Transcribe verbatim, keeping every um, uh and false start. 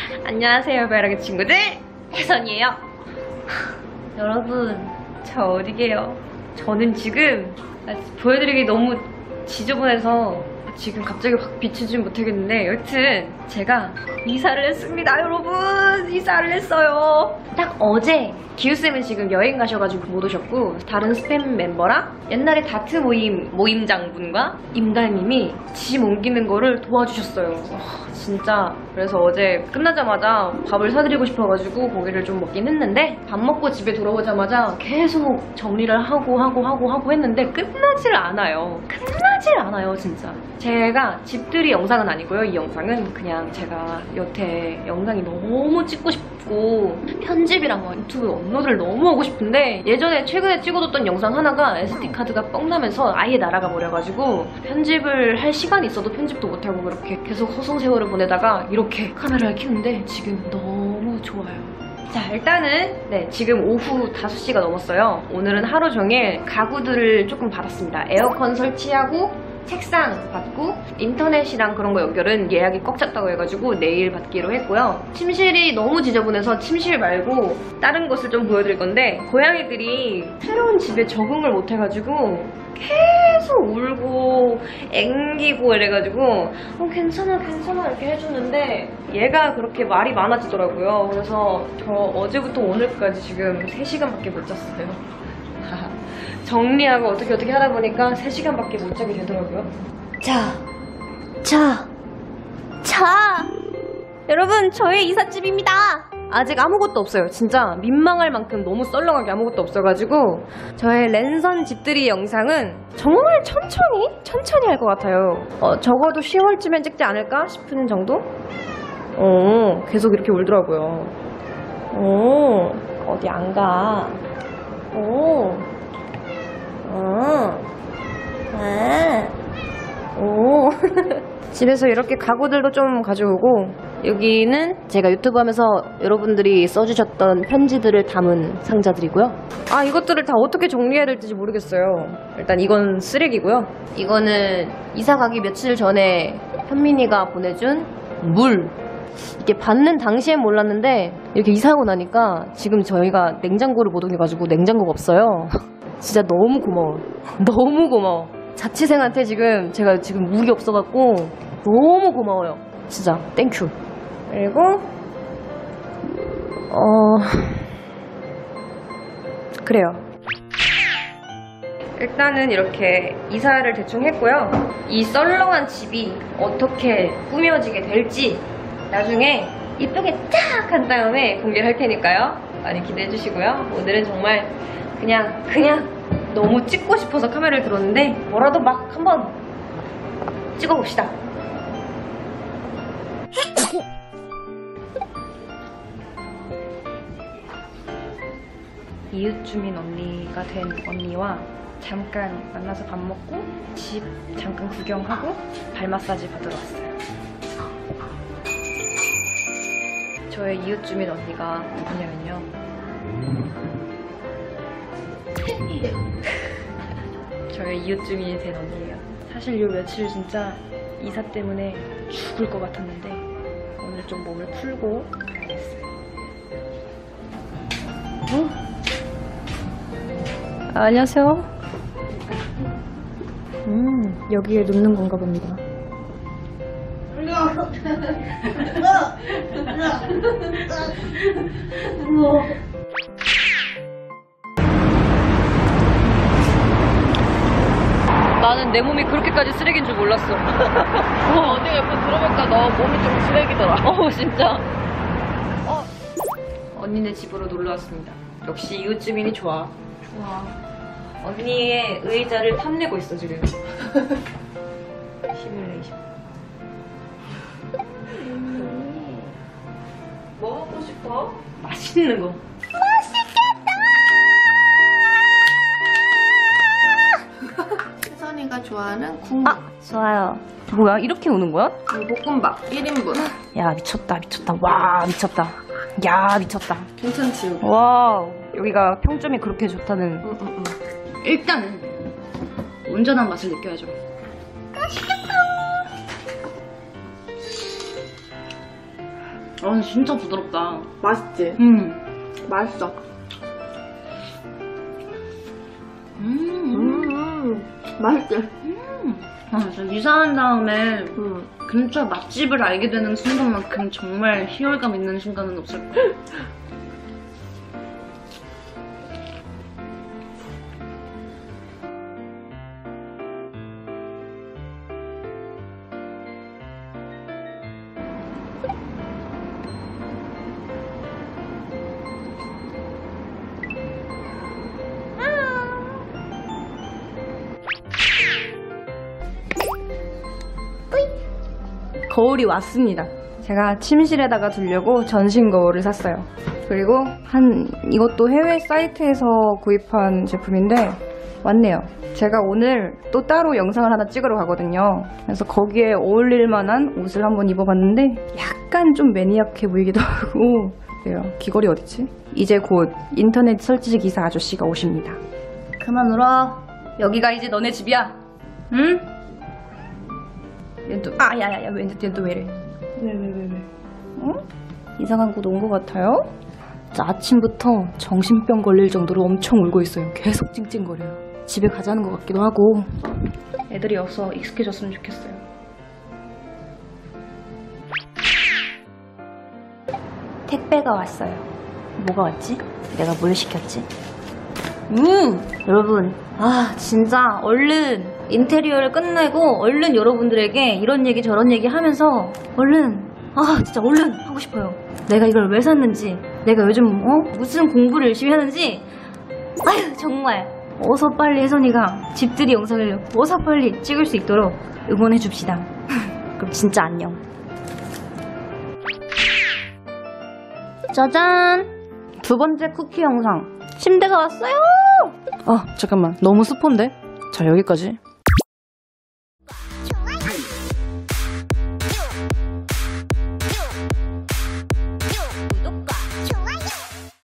안녕하세요, 배랑의 친구들, 혜선이에요. 여러분, 저 어디게요? 저는 지금 보여드리기 너무 지저분해서 지금 갑자기 확 비추지 못하겠는데, 여튼 제가 이사를 했습니다. 여러분, 이사를 했어요. 딱 어제 기우쌤은 지금 여행 가셔가지고 못 오셨고, 다른 스팸 멤버랑 옛날에 다트 모임 모임장분과 임다님이 짐 옮기는 거를 도와주셨어요. 와, 진짜. 그래서 어제 끝나자마자 밥을 사드리고 싶어가지고 고기를 좀 먹긴 했는데, 밥 먹고 집에 돌아오자마자 계속 정리를 하고 하고 하고 하고 했는데 끝나질 않아요. 끝나질 않아요, 진짜. 제가 집들이 영상은 아니고요. 이 영상은 그냥 제가 여태 영상이 너무 찍고 싶고 편집이랑 유튜브 업로드를 너무 하고 싶은데, 예전에 최근에 찍어뒀던 영상 하나가 에스디카드가 뻥나면서 아예 날아가 버려가지고 편집을 할 시간이 있어도 편집도 못하고 그렇게 계속 허송세월을 보내다가 이렇게 카메라를 켰는데 지금 너무 좋아요. 자, 일단은 네, 지금 오후 다섯 시가 넘었어요. 오늘은 하루 종일 가구들을 조금 받았습니다. 에어컨 설치하고 책상 받고, 인터넷이랑 그런 거 연결은 예약이 꽉 찼다고 해가지고 내일 받기로 했고요. 침실이 너무 지저분해서 침실 말고 다른 것을 좀 보여드릴 건데, 고양이들이 새로운 집에 적응을 못해가지고 계속 울고 앵기고 이래가지고 어 괜찮아 괜찮아 이렇게 해주는데 얘가 그렇게 말이 많아지더라고요. 그래서 저 어제부터 오늘까지 지금 세 시간밖에 못 잤어요. 정리하고 어떻게 어떻게 하다 보니까 세 시간밖에 못 자게 되더라고요. 자, 자, 자! 여러분, 저의 이삿집입니다! 아직 아무것도 없어요. 진짜 민망할 만큼 너무 썰렁하게 아무것도 없어가지고 저의 랜선 집들이 영상은 정말 천천히 천천히 할 것 같아요. 어, 적어도 시월쯤엔 찍지 않을까 싶은 정도? 어, 계속 이렇게 울더라고요. 어, 어디 안 가. 어, 어, 아, 오. 집에서 이렇게 가구들도 좀 가져오고, 여기는 제가 유튜브 하면서 여러분들이 써주셨던 편지들을 담은 상자들이고요. 아, 이것들을 다 어떻게 정리해야 될지 모르겠어요. 일단 이건 쓰레기고요. 이거는 이사 가기 며칠 전에 현민이가 보내준 물. 이게 받는 당시엔 몰랐는데 이렇게 이사하고 나니까 지금 저희가 냉장고를 못 옮겨가지고 냉장고가 없어요. 진짜 너무 고마워. 너무 고마워. 자취생한테 지금 제가 지금 물이 없어갖고 너무 고마워요. 진짜 땡큐. 그리고 어 그래요. 일단은 이렇게 이사를 대충 했고요. 이 썰렁한 집이 어떻게 꾸며지게 될지 나중에 이쁘게 딱 한 다음에 공개를 할 테니까요. 많이 기대해 주시고요. 오늘은 정말 그냥 그냥 너무 찍고 싶어서 카메라를 들었는데 뭐라도 막 한번 찍어봅시다. 이웃 주민 언니가 된 언니와 잠깐 만나서 밥 먹고 집 잠깐 구경하고 발 마사지 받으러 왔어요. 저의 이웃 주민 언니가 누구냐면요. 저의 이웃 주민이 된 언니예요. 사실 요 며칠 진짜 이사 때문에 죽을 것 같았는데 오늘 좀 몸을 풀고 가야겠어요. 어? 아, 안녕하세요. 음, 여기에 눕는 건가 봅니다. 나는 내 몸이 그렇게까지 쓰레기인 줄 몰랐어. 어, 언니가 옆에 들어보니까 너 몸이 좀 쓰레기더라. 어, 진짜. 어. 언니네 집으로 놀러 왔습니다. 역시 이웃 주민이 좋아. 좋아. 언니의 의자를 탐내고 있어, 지금. 시뮬레이션. 뭐 하고 싶어? 맛있는 거. 혜선이가 좋아하는 국물. 아, 좋아요. 뭐야? 이렇게 오는 거야? 볶음밥 일 인분. 야, 미쳤다, 미쳤다. 와, 미쳤다. 야, 미쳤다. 괜찮지? 와우. 여기가 평점이 그렇게 좋다는. 응, 응, 응. 일단은 온전한 맛을 느껴야죠. 맛있겠다. 아, 진짜 부드럽다. 맛있지? 음. 맛있어. 음. 음, 맛있지? 아, 저 이사한 다음에 음. 근처 맛집을 알게 되는 순간만큼 정말 희열감 있는 순간은 없을 거예요. 거울이 왔습니다. 제가 침실에다가 두려고 전신 거울을 샀어요. 그리고 한 이것도 해외 사이트에서 구입한 제품인데 왔네요. 제가 오늘 또 따로 영상을 하나 찍으러 가거든요. 그래서 거기에 어울릴 만한 옷을 한번 입어봤는데 약간 좀 매니악해 보이기도 하고 그래요. 귀걸이 어딨지? 이제 곧 인터넷 설치 기사 아저씨가 오십니다. 그만 울어. 여기가 이제 너네 집이야. 응? 얘 또, 아, 야, 야, 야, 왜, 얘 또 왜 이래? 왜, 왜, 왜, 왜? 어? 이상한 곳 온 것 같아요? 진짜 아침부터 정신병 걸릴 정도로 엄청 울고 있어요. 계속 찡찡거려요. 집에 가자는 것 같기도 하고. 애들이 어서 익숙해졌으면 좋겠어요. 택배가 왔어요. 뭐가 왔지? 내가 뭘 시켰지? 음! 여러분, 아, 진짜 얼른 인테리어를 끝내고 얼른 여러분들에게 이런 얘기 저런 얘기 하면서 얼른, 아, 진짜 얼른 하고 싶어요. 내가 이걸 왜 샀는지, 내가 요즘 어? 무슨 공부를 열심히 하는지, 아휴, 정말 어서 빨리 혜선이가 집들이 영상을 어서 빨리 찍을 수 있도록 응원해 줍시다. 그럼 진짜 안녕. 짜잔! 두 번째 쿠키 영상. 침대가 왔어요! 아, 잠깐만. 너무 스폰데? 자, 여기까지.